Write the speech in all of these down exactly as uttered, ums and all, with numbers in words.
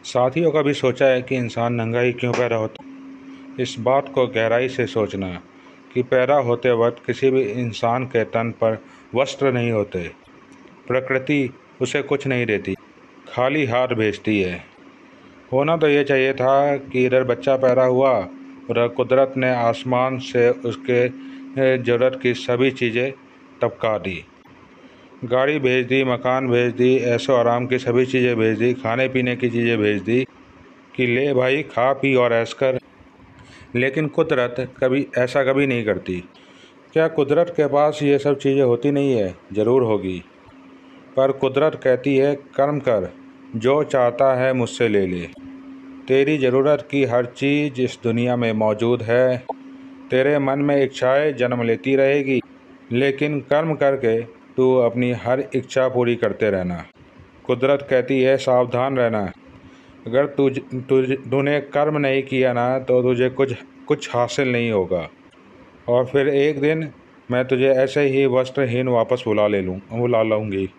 साथियों, कभी सोचा है कि इंसान नंगा ही क्यों पैदा होता है? इस बात को गहराई से सोचना कि पैदा होते वक्त किसी भी इंसान के तन पर वस्त्र नहीं होते। प्रकृति उसे कुछ नहीं देती, खाली हाथ भेजती है। होना तो ये चाहिए था कि इधर बच्चा पैदा हुआ, उधर कुदरत ने आसमान से उसके ज़रूरत की सभी चीज़ें टपका दी। गाड़ी भेज दी, मकान भेज दी, ऐशो आराम की सभी चीज़ें भेज दी, खाने पीने की चीज़ें भेज दी कि ले भाई खा पी और ऐश कर। लेकिन कुदरत कभी ऐसा कभी नहीं करती। क्या कुदरत के पास ये सब चीज़ें होती नहीं है? ज़रूर होगी, पर कुदरत कहती है कर्म कर, जो चाहता है मुझसे ले ले। तेरी ज़रूरत की हर चीज़ इस दुनिया में मौजूद है। तेरे मन में इच्छाएं जन्म लेती रहेगी, लेकिन कर्म करके तू अपनी हर इच्छा पूरी करते रहना। कुदरत कहती है सावधान रहना। अगर तुझ तुझ तूने कर्म नहीं किया ना, तो तुझे कुछ कुछ हासिल नहीं होगा। और फिर एक दिन मैं तुझे ऐसे ही वस्त्रहीन वापस बुला ले लूँ बुला लाऊंगी।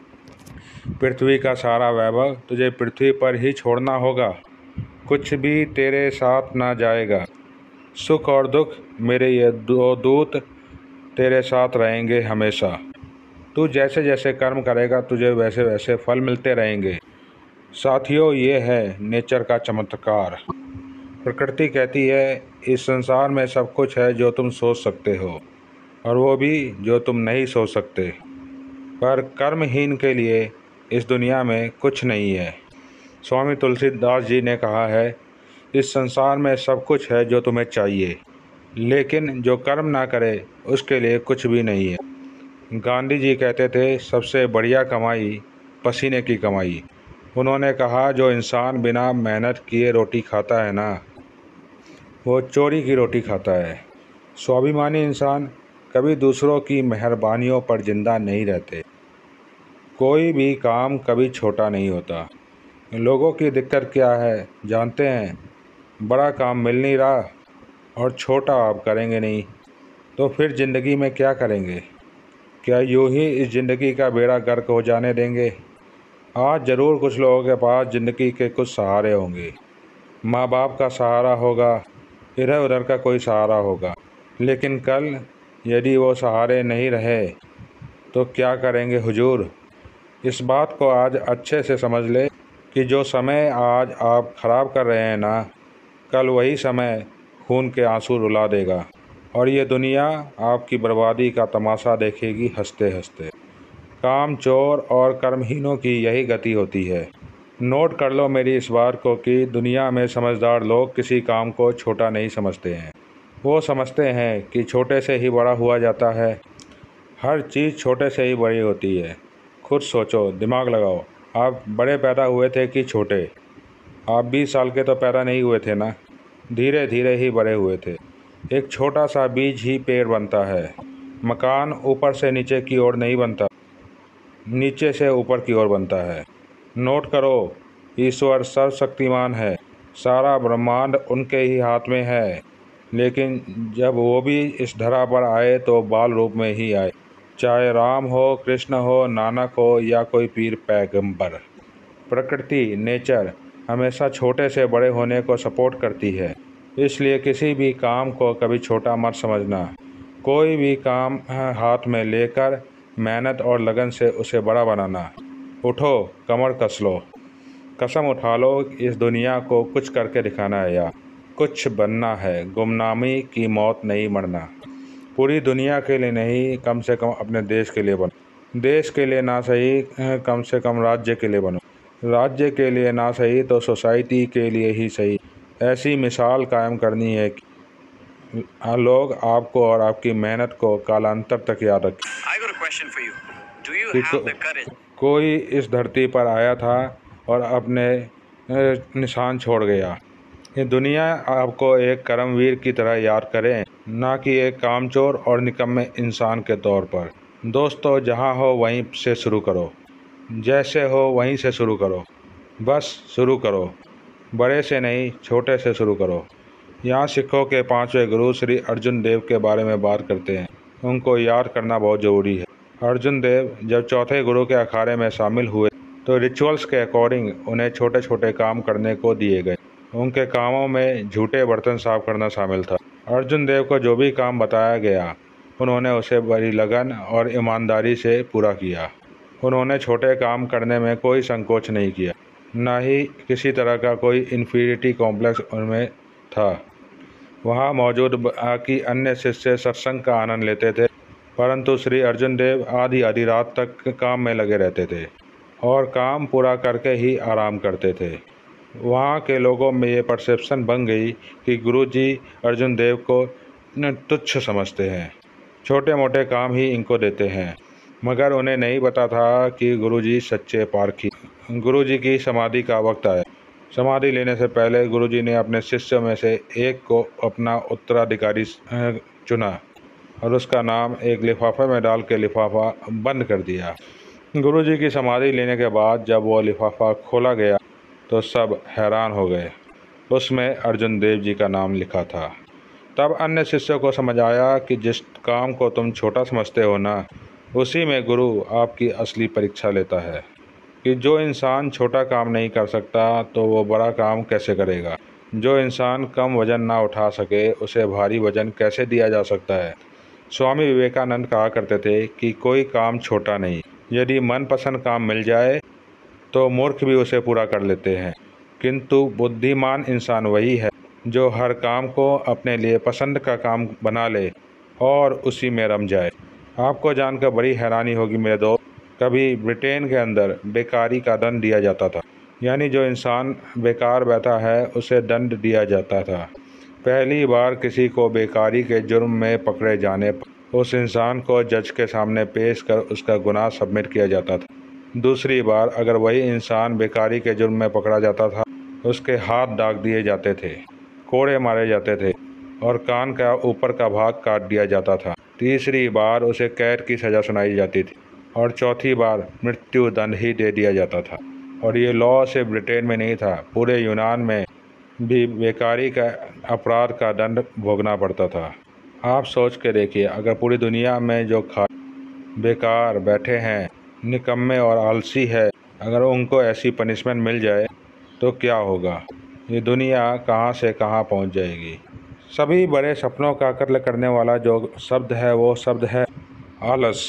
पृथ्वी का सारा वैभव तुझे पृथ्वी पर ही छोड़ना होगा। कुछ भी तेरे साथ ना जाएगा। सुख और दुख मेरे ये दो दूत तेरे साथ रहेंगे हमेशा। तू जैसे जैसे कर्म करेगा तुझे वैसे वैसे फल मिलते रहेंगे। साथियों, ये है नेचर का चमत्कार। प्रकृति कहती है इस संसार में सब कुछ है जो तुम सोच सकते हो, और वो भी जो तुम नहीं सोच सकते। पर कर्महीन के लिए इस दुनिया में कुछ नहीं है। स्वामी तुलसीदास जी ने कहा है, इस संसार में सब कुछ है जो तुम्हें चाहिए, लेकिन जो कर्म ना करे उसके लिए कुछ भी नहीं है। गांधी जी कहते थे सबसे बढ़िया कमाई पसीने की कमाई। उन्होंने कहा जो इंसान बिना मेहनत किए रोटी खाता है ना, वो चोरी की रोटी खाता है। स्वाभिमानी इंसान कभी दूसरों की मेहरबानियों पर जिंदा नहीं रहते। कोई भी काम कभी छोटा नहीं होता। लोगों की दिक्कत क्या है जानते हैं? बड़ा काम मिल नहीं रहा और छोटा आप करेंगे नहीं, तो फिर ज़िंदगी में क्या करेंगे? क्या यूं ही इस ज़िंदगी का बेड़ा गर्क हो जाने देंगे? आज ज़रूर कुछ लोगों के पास ज़िंदगी के कुछ सहारे होंगे। माँ बाप का सहारा होगा, इधर उधर का कोई सहारा होगा। लेकिन कल यदि वो सहारे नहीं रहे तो क्या करेंगे हुजूर? इस बात को आज अच्छे से समझ ले कि जो समय आज आप ख़राब कर रहे हैं ना, कल वही समय खून के आंसू रुला देगा, और ये दुनिया आपकी बर्बादी का तमाशा देखेगी हंसते हंसते। काम चोर और कर्महीनों की यही गति होती है। नोट कर लो मेरी इस बात को कि दुनिया में समझदार लोग किसी काम को छोटा नहीं समझते हैं। वो समझते हैं कि छोटे से ही बड़ा हुआ जाता है। हर चीज़ छोटे से ही बड़ी होती है। खुद सोचो, दिमाग लगाओ, आप बड़े पैदा हुए थे कि छोटे? आप बीस साल के तो पैदा नहीं हुए थे ना, धीरे धीरे ही बड़े हुए थे। एक छोटा सा बीज ही पेड़ बनता है। मकान ऊपर से नीचे की ओर नहीं बनता, नीचे से ऊपर की ओर बनता है। नोट करो, ईश्वर सर्वशक्तिमान है, सारा ब्रह्मांड उनके ही हाथ में है। लेकिन जब वो भी इस धरा पर आए तो बाल रूप में ही आए, चाहे राम हो, कृष्ण हो, नानक हो या कोई पीर पैगंबर। प्रकृति, नेचर हमेशा छोटे से बड़े होने को सपोर्ट करती है। इसलिए किसी भी काम को कभी छोटा मत समझना। कोई भी काम हाथ में लेकर मेहनत और लगन से उसे बड़ा बनाना। उठो, कमर कस लो, कसम उठा लो, इस दुनिया को कुछ करके दिखाना है या कुछ बनना है। गुमनामी की मौत नहीं मरना। पूरी दुनिया के लिए नहीं, कम से कम अपने देश के लिए बनो। देश के लिए ना सही, कम से कम राज्य के लिए बनो। राज्य के लिए ना सही तो सोसाइटी के लिए ही सही। ऐसी मिसाल कायम करनी है कि लोग आपको और आपकी मेहनत को कालांतर तक याद रखें। कि को, कोई इस धरती पर आया था और अपने निशान छोड़ गया। ये दुनिया आपको एक कर्मवीर की तरह याद करे, ना कि एक कामचोर और निकम्मे इंसान के तौर पर। दोस्तों, जहाँ हो वहीं से शुरू करो, जैसे हो वहीं से शुरू करो। बस शुरू करो, बड़े से नहीं, छोटे से शुरू करो। यहाँ सिखों के पांचवें गुरु श्री अर्जुन देव के बारे में बात करते हैं। उनको याद करना बहुत ज़रूरी है। अर्जुन देव जब चौथे गुरु के अखाड़े में शामिल हुए तो रिचुअल्स के अकॉर्डिंग उन्हें छोटे छोटे काम करने को दिए गए। उनके कामों में झूठे बर्तन साफ करना शामिल था। अर्जुन देव को जो भी काम बताया गया उन्होंने उसे बड़ी लगन और ईमानदारी से पूरा किया। उन्होंने छोटे काम करने में कोई संकोच नहीं किया, न ही किसी तरह का कोई इन्फीरियरिटी कॉम्प्लेक्स उनमें था। वहाँ मौजूद बाकी अन्य शिष्य सत्संग का आनंद लेते थे, परंतु श्री अर्जुन देव आधी आधी रात तक काम में लगे रहते थे और काम पूरा करके ही आराम करते थे। वहाँ के लोगों में ये परसेप्शन बन गई कि गुरुजी अर्जुन देव को तुच्छ समझते हैं, छोटे मोटे काम ही इनको देते हैं, मगर उन्हें नहीं पता था कि गुरुजी सच्चे पारखी। गुरुजी की समाधि का वक्त आया। समाधि लेने से पहले गुरुजी ने अपने शिष्यों में से एक को अपना उत्तराधिकारी चुना और उसका नाम एक लिफाफे में डाल के लिफाफा बंद कर दिया। गुरुजी की समाधि लेने के बाद जब वो लिफाफा खोला गया तो सब हैरान हो गए। उसमें अर्जुन देव जी का नाम लिखा था। तब अन्य शिष्यों को समझ आया कि जिस काम को तुम छोटा समझते हो ना, उसी में गुरु आपकी असली परीक्षा लेता है कि जो इंसान छोटा काम नहीं कर सकता तो वो बड़ा काम कैसे करेगा। जो इंसान कम वजन ना उठा सके उसे भारी वजन कैसे दिया जा सकता है। स्वामी विवेकानंद कहा करते थे कि कोई काम छोटा नहीं, यदि मनपसंद काम मिल जाए तो मूर्ख भी उसे पूरा कर लेते हैं, किंतु बुद्धिमान इंसान वही है जो हर काम को अपने लिए पसंद का काम बना ले और उसी में रम जाए। आपको जानकर बड़ी हैरानी होगी मेरे दोस्त, कभी ब्रिटेन के अंदर बेकारी का दंड दिया जाता था, यानी जो इंसान बेकार बैठा है उसे दंड दिया जाता था। पहली बार किसी को बेकारी के जुर्म में पकड़े जाने पर उस इंसान को जज के सामने पेश कर उसका गुनाह सबमिट किया जाता था। दूसरी बार अगर वही इंसान बेकारी के जुर्म में पकड़ा जाता था, उसके हाथ दाग दिए जाते थे, कोड़े मारे जाते थे और कान का ऊपर का भाग काट दिया जाता था। तीसरी बार उसे कैद की सज़ा सुनाई जाती थी और चौथी बार मृत्यु दंड ही दे दिया जाता था। और ये लॉ सिर्फ ब्रिटेन में नहीं था, पूरे यूनान में भी बेकारी का अपराध का दंड भोगना पड़ता था। आप सोच के देखिए, अगर पूरी दुनिया में जो खा बेकार बैठे हैं, निकम्मे और आलसी है, अगर उनको ऐसी पनिशमेंट मिल जाए तो क्या होगा। ये दुनिया कहाँ से कहाँ पहुँच जाएगी। सभी बड़े सपनों का कत्ल करने वाला जो शब्द है वो शब्द है आलस।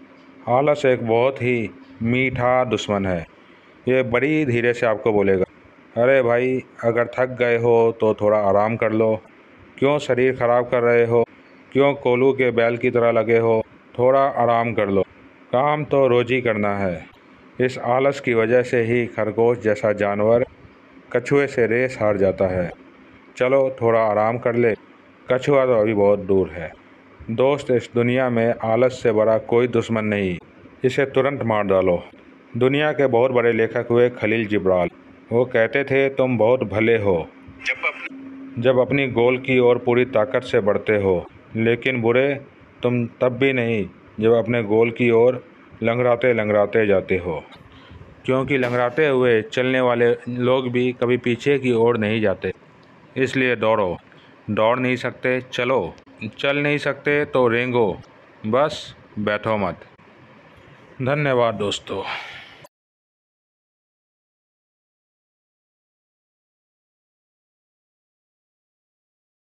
आलस एक बहुत ही मीठा दुश्मन है। ये बड़ी धीरे से आपको बोलेगा, अरे भाई अगर थक गए हो तो थोड़ा आराम कर लो, क्यों शरीर ख़राब कर रहे हो, क्यों कोल्हू के बैल की तरह लगे हो, थोड़ा आराम कर लो, काम तो रोज़ ही करना है। इस आलस की वजह से ही खरगोश जैसा जानवर कछुए से रेस हार जाता है। चलो थोड़ा आराम कर ले, कछुआ तो अभी बहुत दूर है। दोस्त, इस दुनिया में आलस से बड़ा कोई दुश्मन नहीं, इसे तुरंत मार डालो। दुनिया के बहुत बड़े लेखक हुए खलील जिब्रान। वो कहते थे तुम बहुत भले हो जब अपनी गोल की ओर पूरी ताकत से बढ़ते हो, लेकिन बुरे तुम तब भी नहीं जब अपने गोल की ओर लंगड़ाते लंगड़ाते जाते हो, क्योंकि लंगड़ाते हुए चलने वाले लोग भी कभी पीछे की ओर नहीं जाते। इसलिए दौड़ो, दौड़ नहीं सकते चलो, चल नहीं सकते तो रेंगो, बस बैठो मत। धन्यवाद दोस्तों।